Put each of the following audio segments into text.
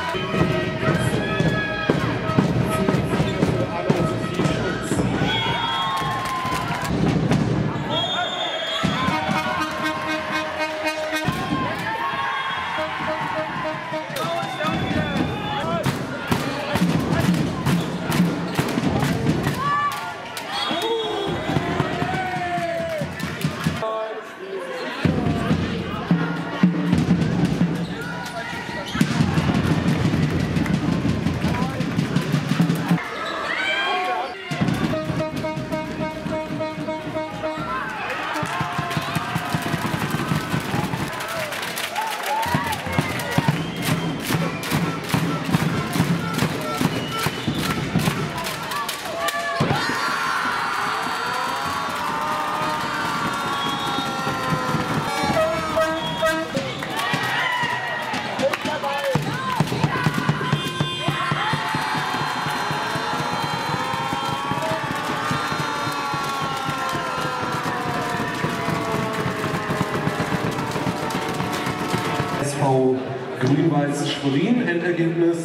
SV Grün-Weiß Schwerin, Endergebnis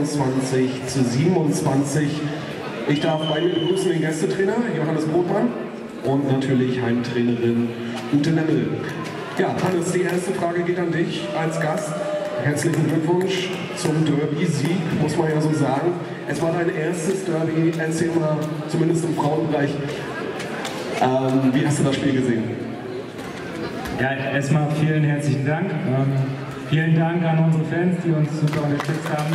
26:27. Ich darf bei mir begrüßen den Gästetrainer Johannes Brotmann und natürlich Heimtrainerin Ute Nemmel. Ja, Hannes, die erste Frage geht an dich als Gast. Herzlichen Glückwunsch zum Derby-Sieg, muss man ja so sagen. Es war dein erstes Derby, erzähl mal, zumindest im Frauenbereich, wie hast du das Spiel gesehen? Ja, erstmal vielen herzlichen Dank. Vielen Dank an unsere Fans, die uns super unterstützt haben.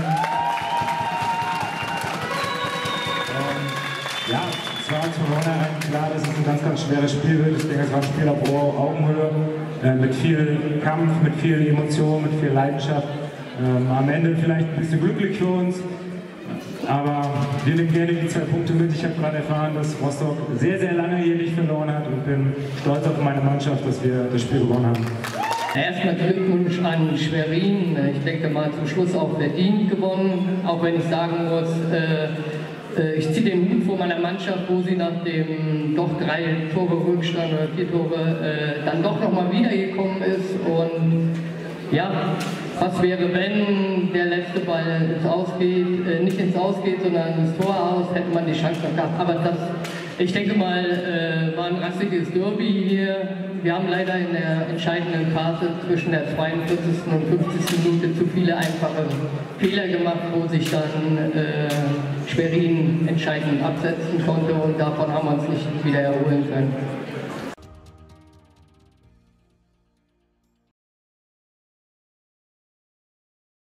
Ja, es war uns von vornherein klar, dass es ein ganz schweres Spiel wird. Ich denke, es war ein Spiel auf Augenhöhe, mit viel Kampf, mit viel Emotion, mit viel Leidenschaft. Am Ende vielleicht ein bisschen glücklich für uns, aber wir nehmen gerne die 2 Punkte mit. Ich habe gerade erfahren, dass Rostock sehr lange hier nicht verloren hat und bin stolz auf meine Mannschaft, dass wir das Spiel gewonnen haben. Erstmal Glückwunsch an Schwerin. Ich denke mal zum Schluss auch verdient gewonnen, auch wenn ich sagen muss, ich ziehe den Hut vor meiner Mannschaft, wo sie nach dem doch 3 Tore Rückstand oder 4 Tore dann doch nochmal wiedergekommen ist. Und ja, was wäre, wenn der letzte Ball nicht ins Ausgeht, sondern ins Tor aus, hätte man die Chance noch gehabt. Aber das, ich denke mal, war ein rassiges Derby hier. Wir haben leider in der entscheidenden Phase zwischen der 42. und 50. Minute zu viele einfache Fehler gemacht, wo sich dann Schwerin entscheidend absetzen konnte und davon haben wir uns nicht wieder erholen können.